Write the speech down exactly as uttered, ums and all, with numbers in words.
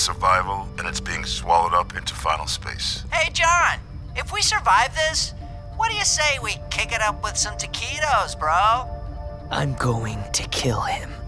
survival, and it's being swallowed up into final space. Hey, John, if we survive this, what do you say we kick it up with some taquitos, bro? I'm going to kill him.